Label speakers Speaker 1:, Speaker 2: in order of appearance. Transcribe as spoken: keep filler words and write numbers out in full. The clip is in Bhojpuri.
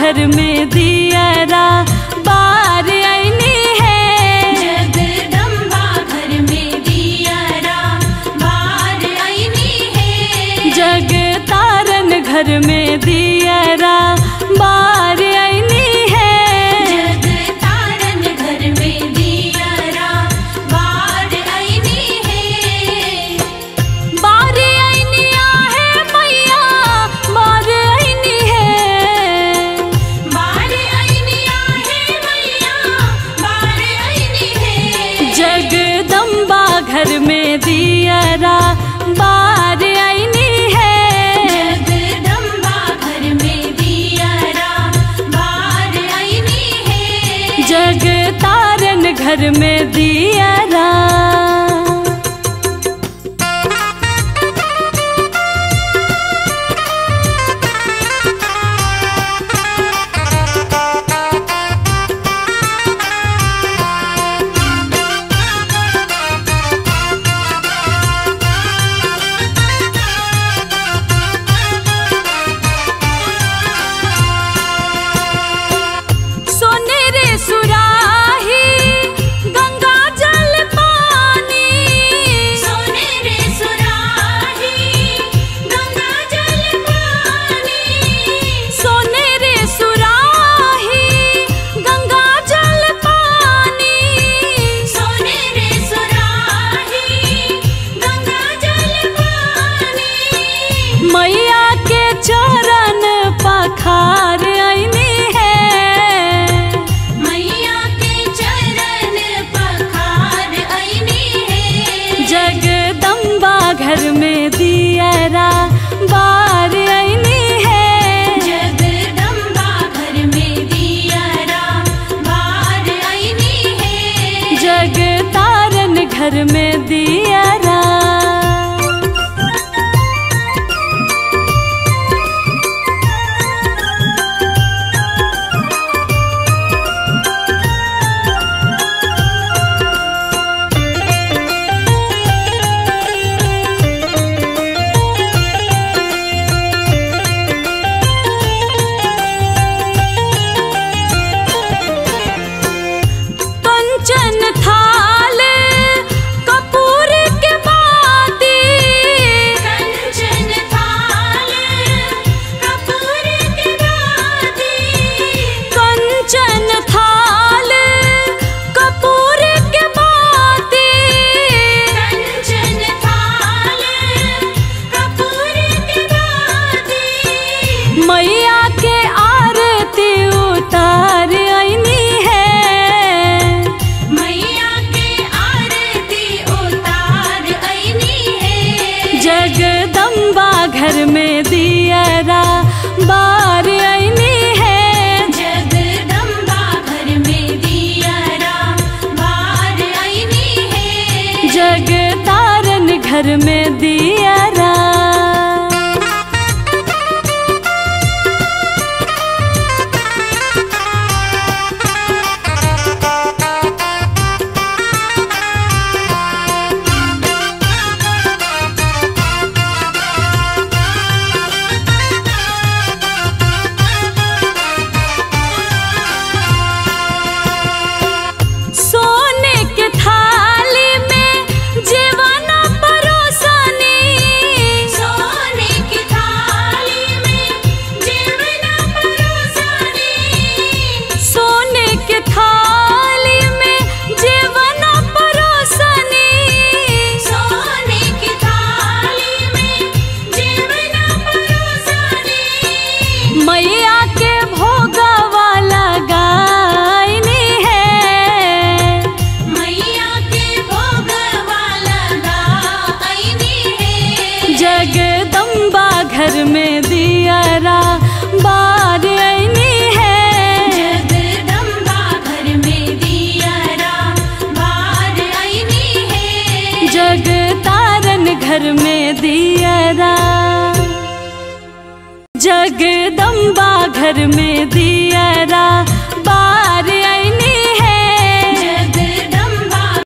Speaker 1: घर में दियरा बार आईनी है।
Speaker 2: जगदम्बा घर में दियरा बार आईनी है।
Speaker 1: जगतारन घर में दियरा बार आईनी है।
Speaker 2: जगतारन घर में दियरा बार आईनी है।
Speaker 1: बार आईनी आहे मैया बार आईनी है।
Speaker 2: बार आईनी आहे मैया बार आईनी है।
Speaker 1: जगदम्बा घर में दियरा बार आईनी है।
Speaker 2: जगदम्बा घर में दियरा बार आईनी है।
Speaker 1: जगतारन घर में दियरा। सोनेरे सुराही गंगा जल पानी।
Speaker 2: सोनेरे सुराही गंगा जल पानी।
Speaker 1: सोनेरे सुराही गंगा जल पानी।
Speaker 2: सोनेरे सुराही गंगा जल पानी।
Speaker 1: मैया के चरण पखार आईनी है।
Speaker 2: मैया के चरण पखार आईनी है।
Speaker 1: जगदम्बा घर में दियरा बार आईनी है।
Speaker 2: जगदम्बा घर में दियरा बार आईनी है।
Speaker 1: जगतारन घर में दियरा। कंचन थाल कपूर के बाती।
Speaker 2: कंचन थाल कपूर के बाती।
Speaker 1: कंचन थाल कपूर के बाती।
Speaker 2: कंचन थाल कपूर के बाती।
Speaker 1: मैया के आरती उतार आईनी है।
Speaker 2: मैया के आरती उतार आईनी है।
Speaker 1: जगदम्बा घर में दियरा बार आईनी है।
Speaker 2: जगदम्बा घर में दियरा बार आईनी है।
Speaker 1: जगतारन घर में दियरा। सोने के थाली में जीवन परोसनी।
Speaker 2: सोने की थाली में जीवन परोसनी।
Speaker 1: सोने के थाली में जीवन परोसनी।
Speaker 2: सोने की थाली में जीवन परोसनी।
Speaker 1: मैया के भोगवा लगाईनी है।
Speaker 2: मैया के भोगवा लगाईनी है।
Speaker 1: जगदम्बा घर में दियरा बार आईनी है।
Speaker 2: जगदम्बा घर में दियरा बार आईनी है।
Speaker 1: जगतारन घर में दियरा। जगदम्बा घर में दियरा।